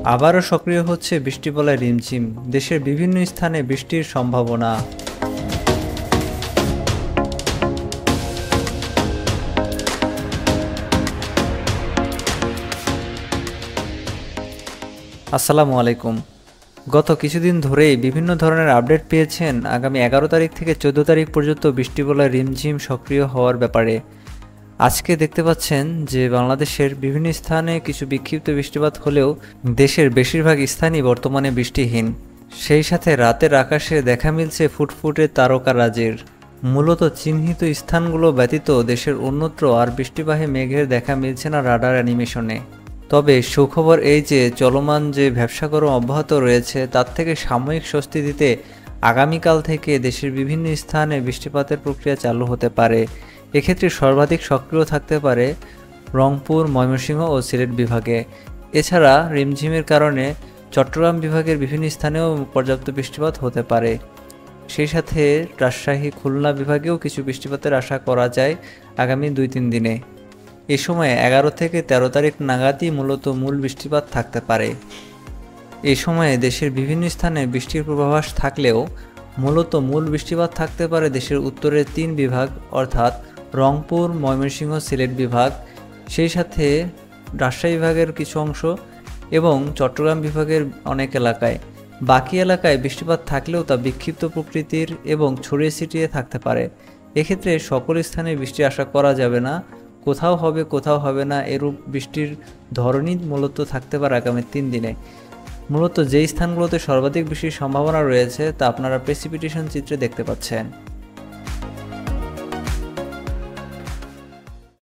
আবারও সক্রিয় হচ্ছে বৃষ্টিবলয় রিমঝিম, দেশের বিভিন্ন স্থানে বৃষ্টির সম্ভাবনা। আসসালামু আলাইকুম। গত কিছুদিন ধরেই বিভিন্ন ধরনের আপডেট পেয়েছেন আগামী 11 তারিখ থেকে 14 তারিখ পর্যন্ত বৃষ্টিবলয় রিমঝিম সক্রিয় হওয়ার ব্যাপারে। আজকে দেখতে পাচ্ছেন যে বাংলাদেশের বিভিন্ন স্থানে কিছু বিক্ষিপ্ত বৃষ্টিপাত হলেও দেশের বেশিরভাগ স্থানই বর্তমানে বৃষ্টিহীন। সেই সাথে রাতের আকাশে দেখা মিলছে ফুটফুটে তারকারাজির। মূলত চিহ্নিত স্থানগুলো ব্যতীত দেশের অন্যত্র আর বৃষ্টিবাহী মেঘের দেখা মিলছে না রাডার অ্যানিমেশনে। তবে সুখবর এই যে চলমান যে ব্যবসা গরম অব্যাহত রয়েছে তার থেকে সাময়িক স্বস্তি দিতে আগামীকাল থেকে দেশের বিভিন্ন স্থানে বৃষ্টিপাতের প্রক্রিয়া চালু হতে পারে। এক্ষেত্রে সর্বাধিক সক্রিয় থাকতে পারে রংপুর, ময়মনসিংহ ও সিলেট বিভাগে। এছাড়া রিমঝিমের কারণে চট্টগ্রাম বিভাগের বিভিন্ন স্থানেও পর্যাপ্ত বৃষ্টিপাত হতে পারে। সেই সাথে রাজশাহী, খুলনা বিভাগেও কিছু বৃষ্টিপাতের আশা করা যায় আগামী 2-3 দিনে। এ সময় 11 থেকে 13 তারিখ নাগাদই মূলত মূল বৃষ্টিপাত থাকতে পারে। এ সময়ে দেশের বিভিন্ন স্থানে বৃষ্টির পূর্বাভাস থাকলেও মূলত মূল বৃষ্টিপাত থাকতে পারে দেশের উত্তরের 3 বিভাগ অর্থাৎ রংপুর, ময়মনসিংহ, সিলেট বিভাগ, সেই সাথে রাজশাহী বিভাগের কিছু অংশ এবং চট্টগ্রাম বিভাগের অনেক এলাকায়। বাকি এলাকায় বৃষ্টিপাত থাকলেও তা বিক্ষিপ্ত প্রকৃতির এবং ছড়িয়ে ছিটিয়ে থাকতে পারে। এক্ষেত্রে সকল স্থানে বৃষ্টি আশা করা যাবে না, কোথাও হবে কোথাও হবে না, এরূপ বৃষ্টির ধরনই মূলত থাকতে পারে আগামী 3 দিনে। মূলত যেই স্থানগুলোতে সর্বাধিক বৃষ্টির সম্ভাবনা রয়েছে তা আপনারা প্রেসিপিটেশন চিত্রে দেখতে পাচ্ছেন।